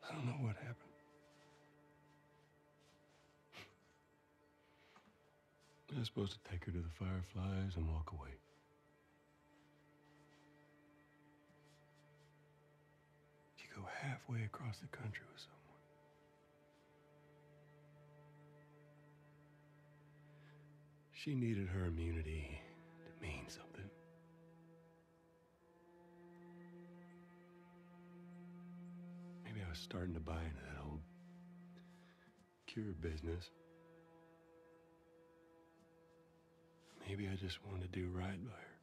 I don't know what happened. I was supposed to take her to the fireflies and walk away. You go halfway across the country with someone. She needed her immunity to mean something. Maybe I was starting to buy into that old cure business. Maybe I just wanted to do right by her.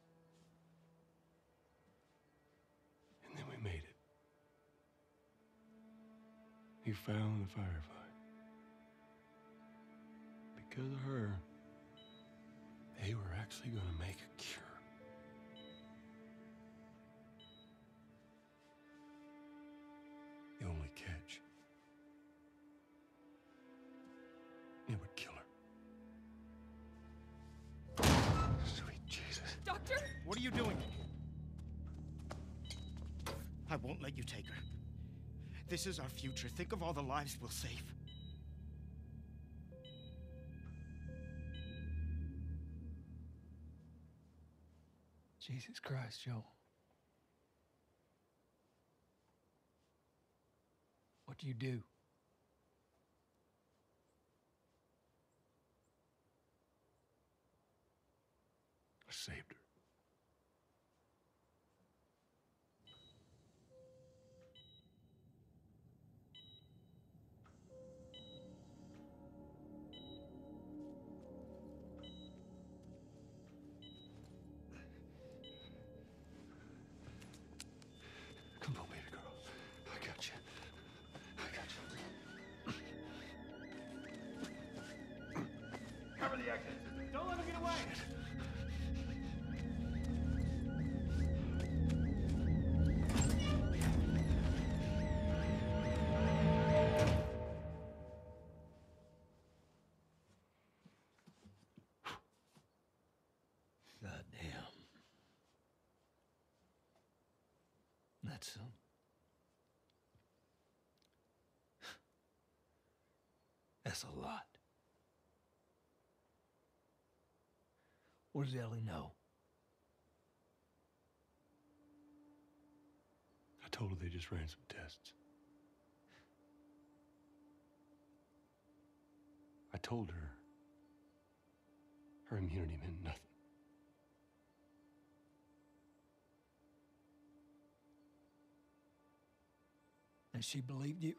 And then we made it. We found the firefly. Because of her, they were actually going to make a cure. The only catch, it would kill her. Sweet Jesus. Doctor? What are you doing? I won't let you take her. This is our future. Think of all the lives we'll save. Jesus Christ, Joel. What do you do? I saved her. Come on, baby girl. I got you. I got you. Cover the exit. Don't let him get away. Goddamn. That's some. That's a lot. What does Ellie know? I told her they just ran some tests. I told her her immunity meant nothing. And she believed you?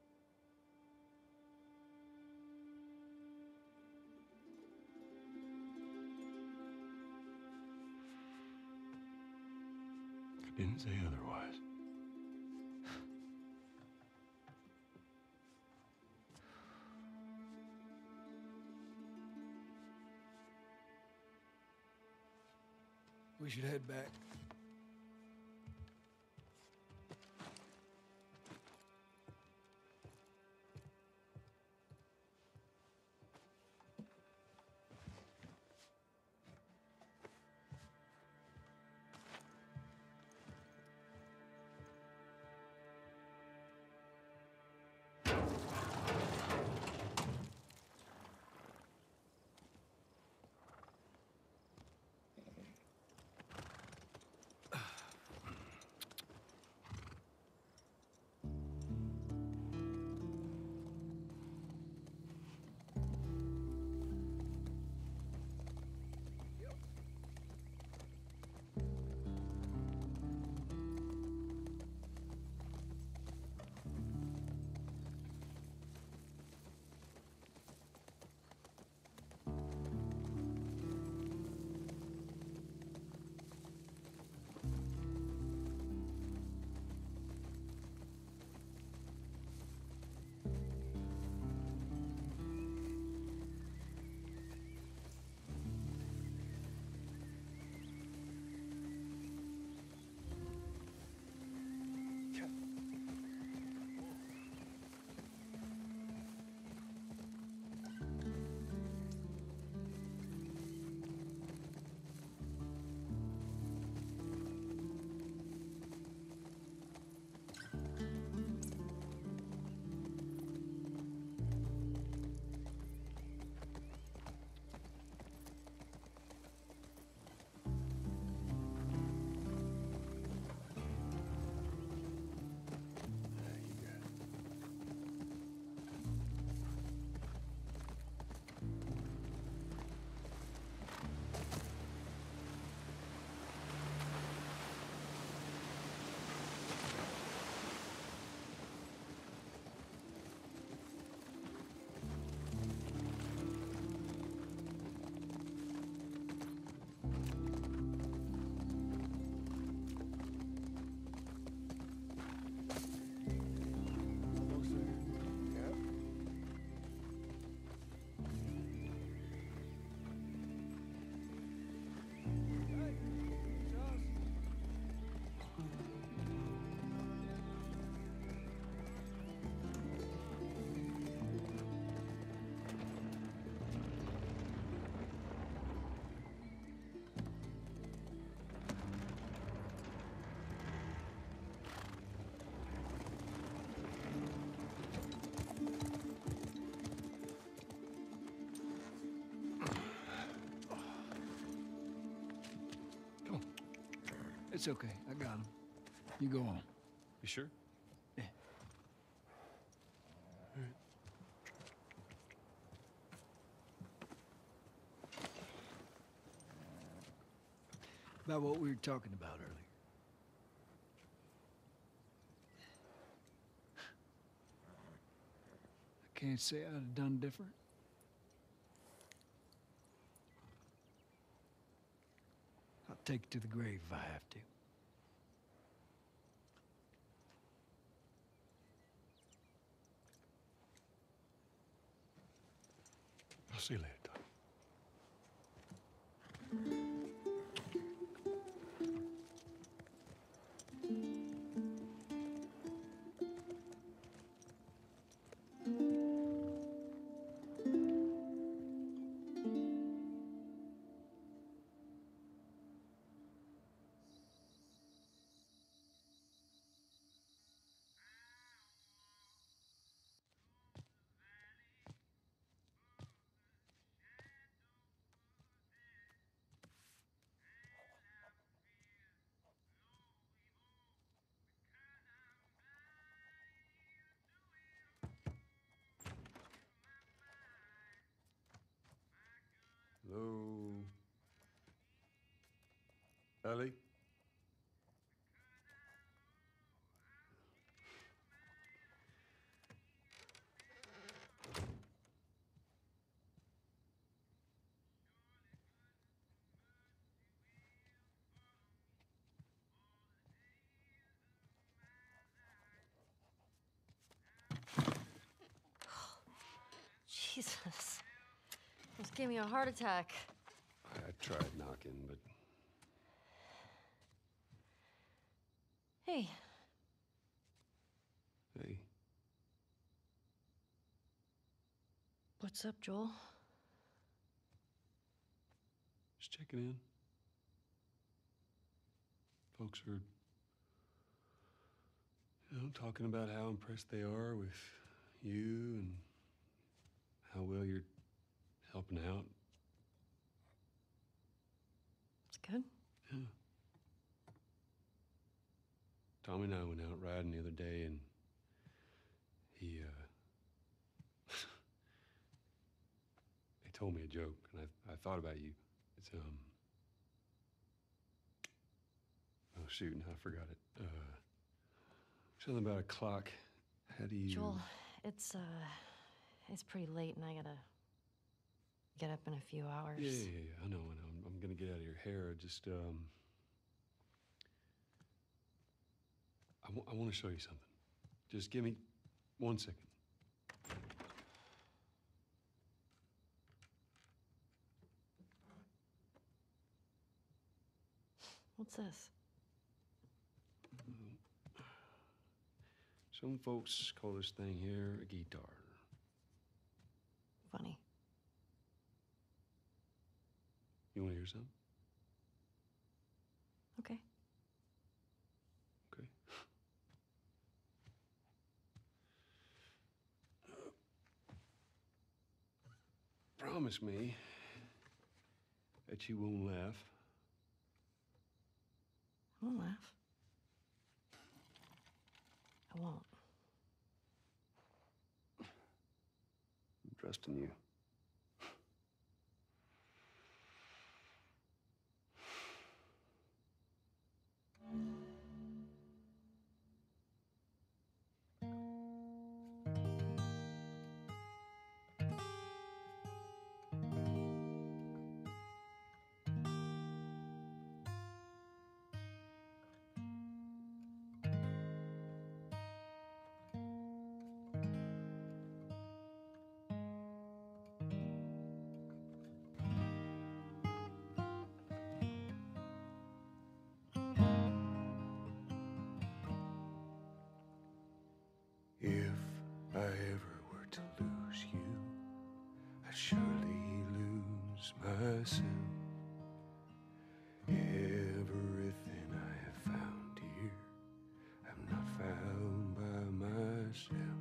I didn't say otherwise. We should head back. It's okay. I got him. You go on. You sure? Yeah. All right. About what we were talking about earlier. I can't say I'd have done different. I'll take it to the grave if I have to. I'll see you later, Tom. Hello? Ellie? Jesus. Almost gave me a heart attack. I tried knocking, but Hey, hey, what's up, Joel? just checking in. Folks are, talking about how impressed they are with you and how well you're helping out. It's good. Yeah. Tommy and I went out riding the other day, and he told me a joke, and I thought about you. It's oh shoot, now I forgot it. Something about a clock. How do you? Joel, it's pretty late and I gotta get up in a few hours. Yeah. I know. I'm gonna get out of your hair. I want to show you something. Just give me 1 second. What's this? Some folks call this thing here a guitar. Funny. You want to hear something? Okay. Okay. Promise me that you won't laugh. I won't laugh. I won't. I'm trusting you. If I ever were to lose you, I'd surely lose myself. Everything I have found here, I'm not found by myself.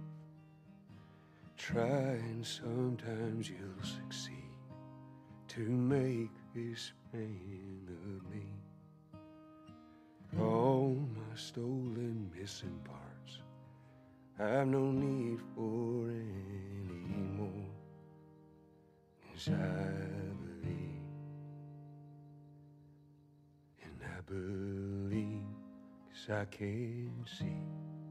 Try and sometimes you'll succeed to make this man of me. all my stolen missing parts. I've no need for any more. 'Cause I believe, 'cause I can see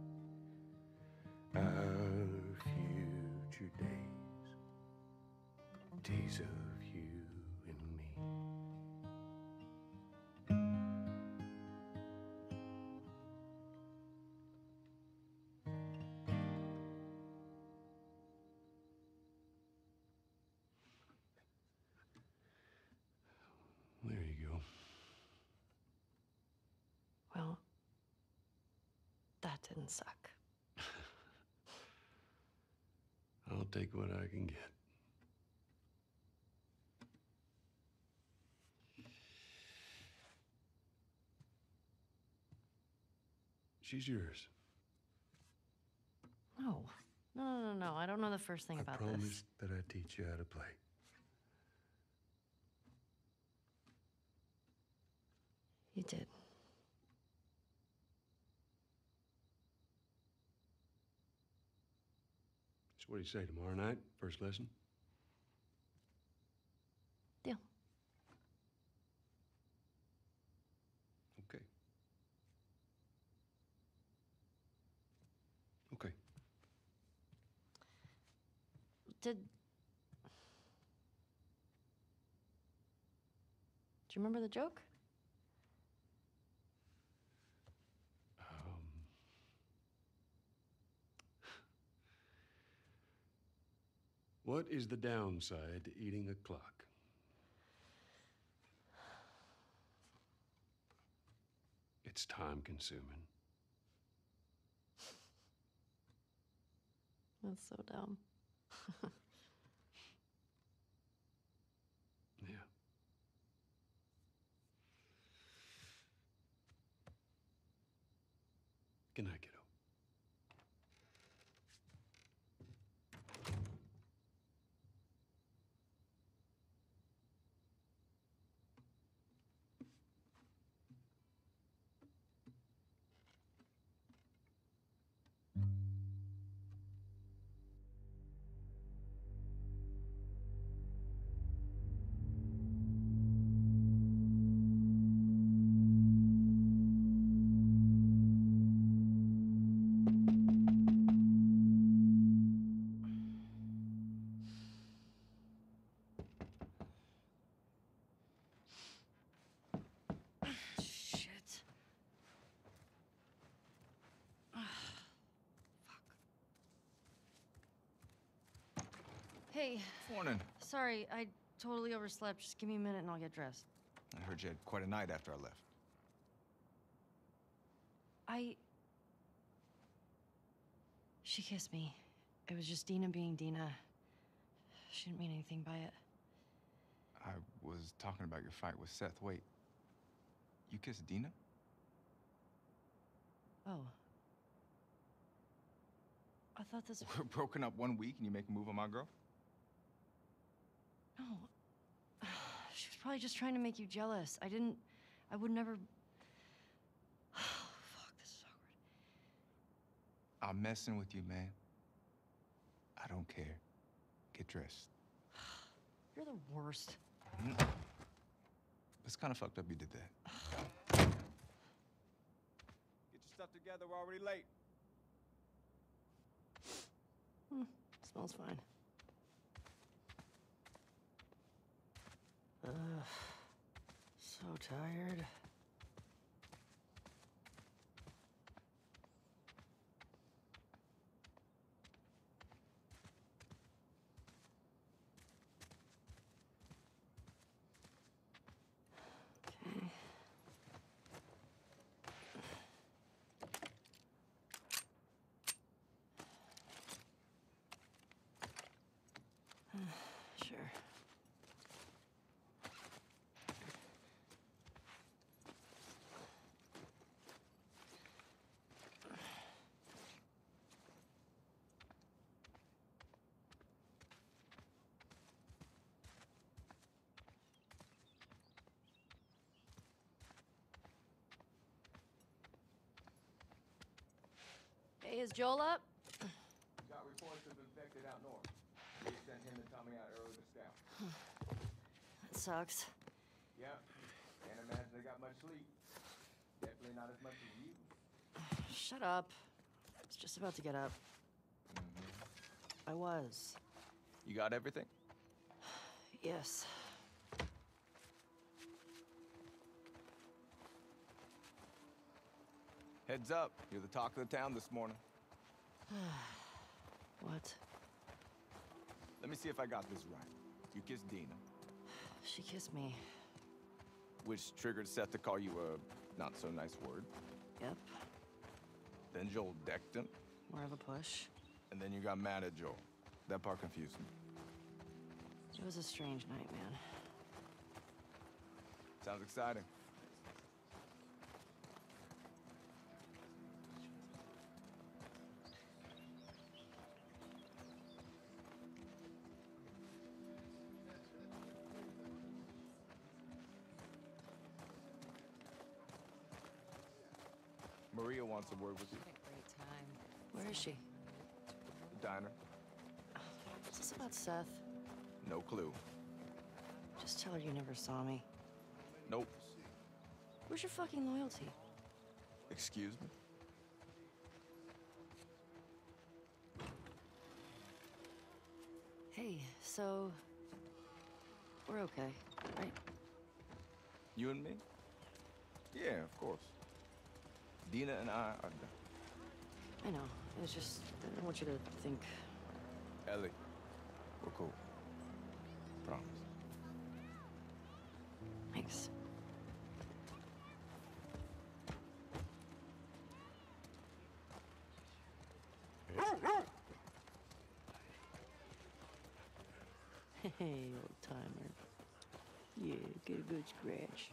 our future days, days of you and me. There you go. Well, that didn't suck. I'll take what I can get. She's yours. No. No. I don't know the first thing about I this. promised that I'd teach you how to play. You did. So what do you say, tomorrow night? First lesson? Deal. Okay. Okay. Do you remember the joke? What is the downside to eating a clock? It's time consuming. That's so dumb. Yeah. Good night, kiddo. Shit. Fuck. Hey, Morning. sorry, I totally overslept. Just give me a minute and I'll get dressed. I heard you had quite a night after I left. She kissed me. It was just Dina being Dina. She didn't mean anything by it. I was talking about your fight with Seth. Wait, you kissed Dina? Oh. I thought this... We're broken up 1 week and you make a move on my girl? No. She was probably just trying to make you jealous. I would never... Fuck, this is awkward. I'm messing with you, man. I don't care. Get dressed. You're the worst. It's kind of fucked up you did that. Get your stuff together, we're already late. Smells fine. So tired. Sure. Hey, is Joel up? Got reports of infected out north. They sent him and Tommy out early to scout. That sucks. Yeah, can't imagine they got much sleep. Definitely not as much as you. Shut up. I was just about to get up. I was. You got everything? Yes. Heads up, you're the talk of the town this morning. What? Let me see if I got this right. You kissed Dina, She kissed me. which triggered Seth to call you a not-so-nice word. Yep. Then Joel decked him, More of a push. and then you got mad at Joel. That part confused me. It was a strange night, man. Sounds exciting. Maria wants a word with you. Great time. Where is she? The diner. Is this about Seth? No clue. Just tell her you never saw me. Nope. Where's your fucking loyalty? Excuse me? Hey, so... We're okay, right? You and me? Yeah, of course. Dina and I are done. I know. It was just... I don't want you to think... Ellie, we're cool. Promise. Thanks. Hey, old timer. Yeah, get a good scratch.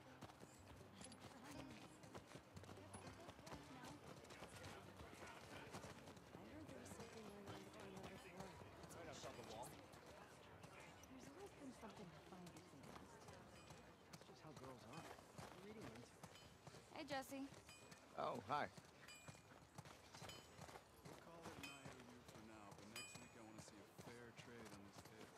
Hey, Jesse. Oh, hi. We'll call it an IOU for now, but next week I want to see a fair trade on this pit.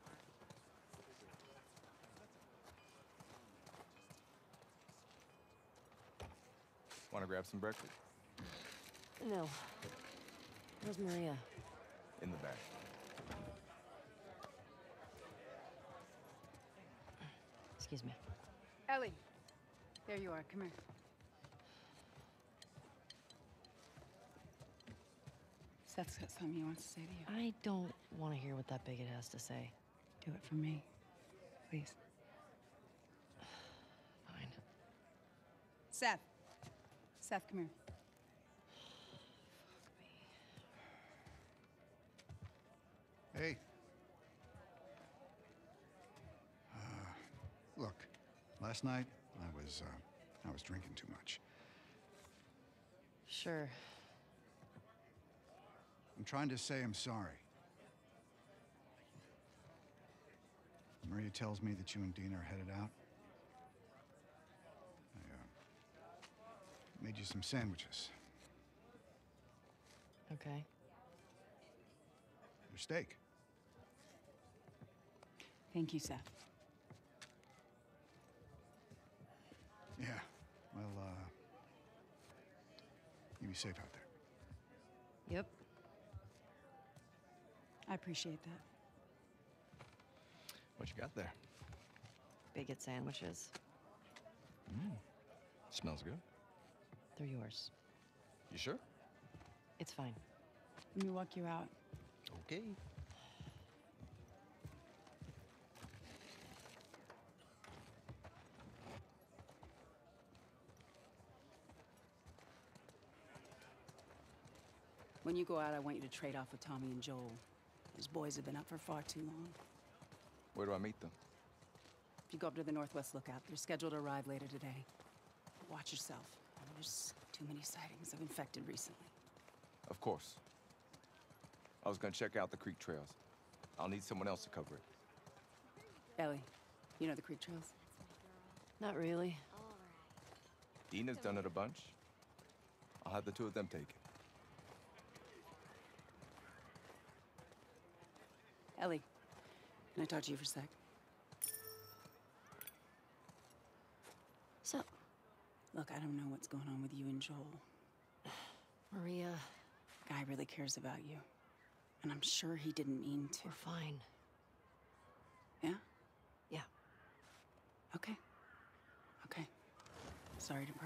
Want to grab some breakfast? No. Where's Maria? In the back. Excuse me. Ellie. There you are. Come here. Seth's got something he wants to say to you. I don't want to hear what that bigot has to say. Do it for me. Please. Fine. Seth. Seth, come here. Hey. Look, last night I was drinking too much. Sure. I'm trying to say I'm sorry. Maria tells me that you and Dina are headed out. I made you some sandwiches. Okay. Your steak. Thank you, Seth. Yeah. Well, you be safe out there. Yep. I appreciate that. What you got there? Bigot sandwiches. Smells good. They're yours. You sure? It's fine. Let me walk you out. Okay. When you go out, I want you to trade off with Tommy and Joel. Those boys have been up for far too long. Where do I meet them? If you go up to the Northwest Lookout, they're scheduled to arrive later today. Watch yourself. There's too many sightings of infected recently. Of course. I was gonna check out the creek trails. I'll need someone else to cover it. Ellie, you know the creek trails? Not really. Dina's done it a bunch. I'll have the two of them take it. Ellie, can I talk to you for a sec? So, Look, I don't know what's going on with you and Joel. Maria, Guy really cares about you. And I'm sure he didn't mean to. we're fine. Yeah? Yeah. Okay. Okay. Sorry to pry.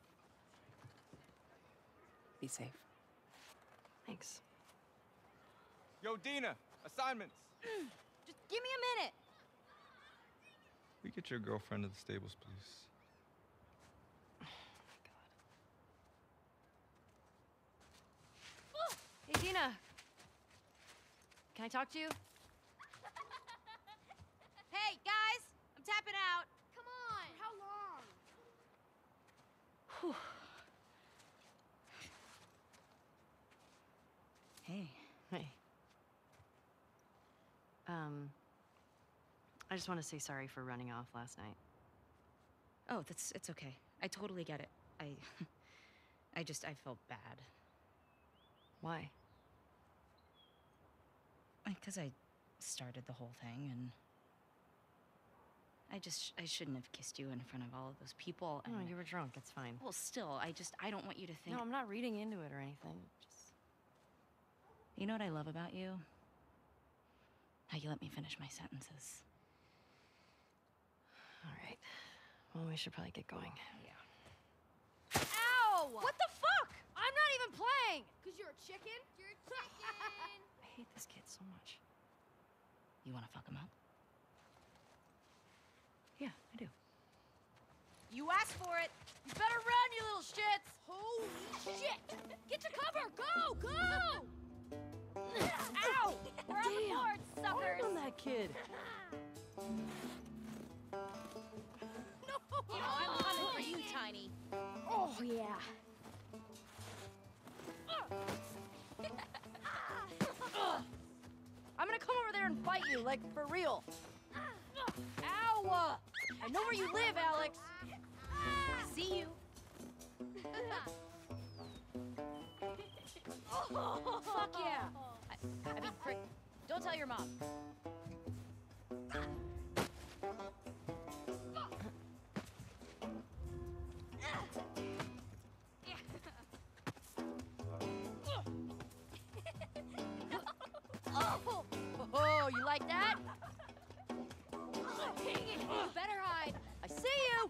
Be safe. Thanks. Yo, Dina, assignments. Just give me a minute. We get your girlfriend to the stables, please. Hey, Dina. Can I talk to you? Hey, guys! I'm tapping out. Come on! For how long? Hey. Hey. I just want to say sorry for running off last night. Oh, it's okay. I totally get it. I felt bad. Why? Because I started the whole thing, and I shouldn't have kissed you in front of all of those people. And No, you were drunk. It's fine. well, still, I don't want you to think. No, I'm not reading into it or anything. Just... You know what I love about you? How you let me finish my sentences. All right. Well, we should probably get going. Yeah. Ow! What the fuck? I'm not even playing! Because you're a chicken? You're a chicken! I hate this kid so much. You want to fuck him up? Yeah, I do. You asked for it! You better run, you little shits! Holy shit! Get to cover! Go! Go! Ow! We're on the board, suckers! On that kid. No! You know, I'm coming for you, Tiny. Oh, yeah. I'm gonna come over there and fight you, like, for real. Ow! I know where you live, Alex. See you. Fuck yeah. I mean, frick, don't tell your mom. Oh, you like that? Dang it! You better hide! I see you.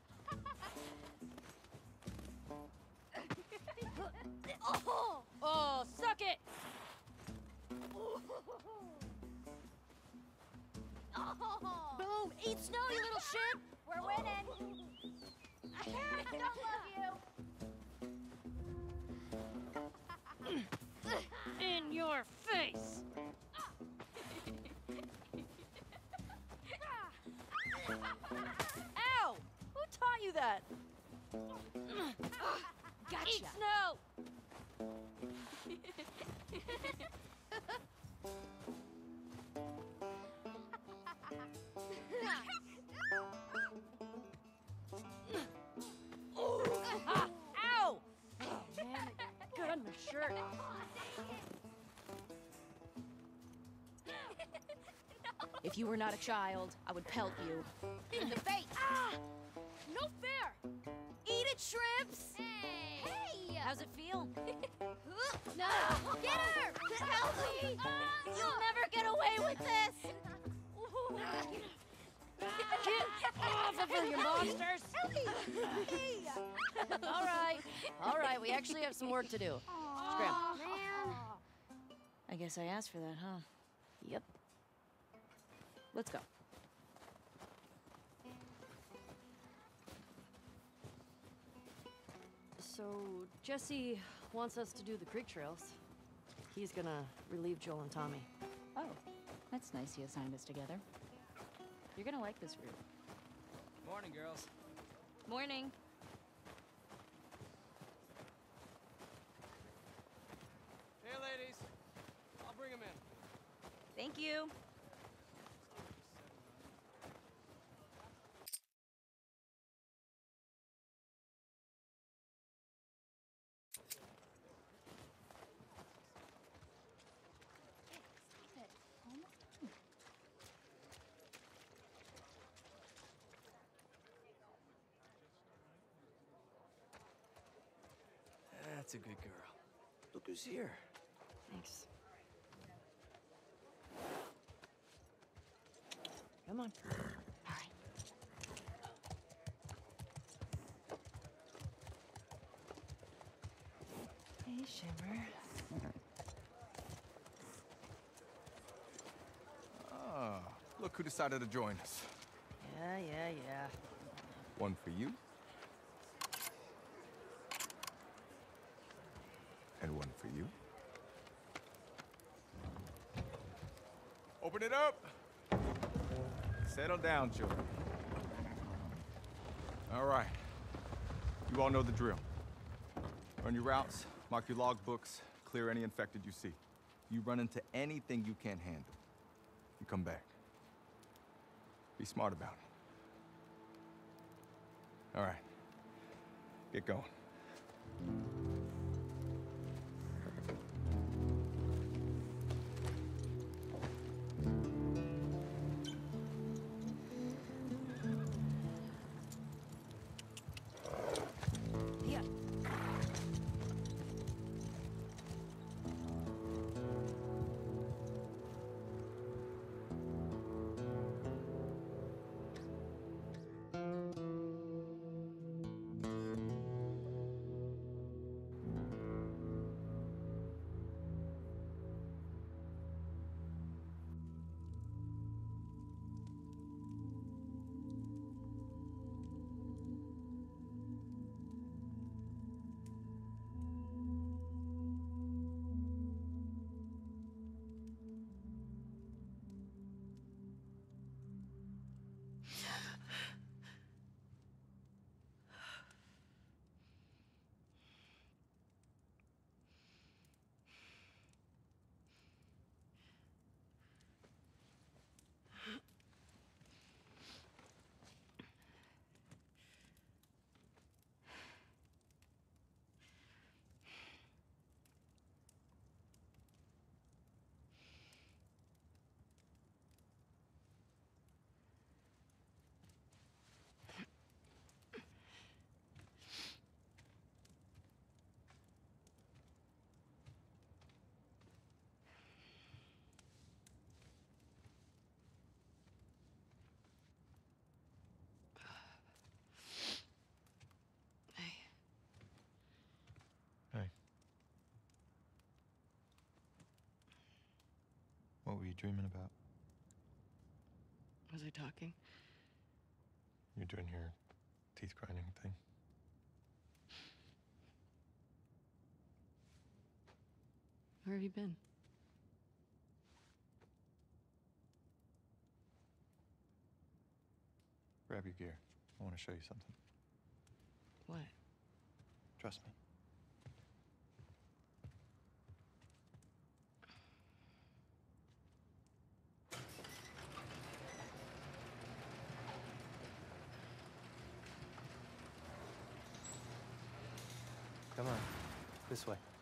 Oh, suck it. Boom! Eat snow, you little shit! We're winning! I don't love you! In your face. Ow! Who taught you that? Gotcha! Eat snow. Ah, ow! Oh man, it got on my shirt. If you were not a child, I would pelt you. In the face! Ah! No fair! Eat it, shrimps. Hey! Hey! How's it feel? No! Get her! Help me! You'll never get away with this. Get off of her, you monsters! All right, we actually have some work to do. Scram. Man! I guess I asked for that, huh? Yep. Let's go. So, Jesse wants us to do the creek trails. He's gonna relieve Joel and Tommy. Oh, that's nice he assigned us together. You're gonna like this route. Morning, girls. Morning. Hey, ladies. I'll bring them in. Thank you. That's a good girl. Look who's here. Thanks. Come on. All right. Hey, Shimmer. Ah, look who decided to join us. Yeah. One for you. And one for you. Open it up. Settle down, children. All right. You all know the drill. Run your routes, mark your log books, clear any infected you see. You run into anything you can't handle, you come back. Be smart about it. All right. Get going. What were you dreaming about? Was I talking? You're doing your teeth grinding thing. Where have you been? Grab your gear. I want to show you something. What? Trust me. Come on. This way.